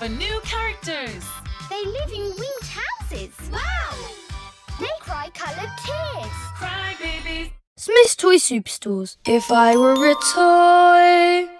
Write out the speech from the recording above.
discover new characters. They live in winged houses. Wow! They cry coloured tears. Cry babies. Smyths Toy Superstores. If I were a toy,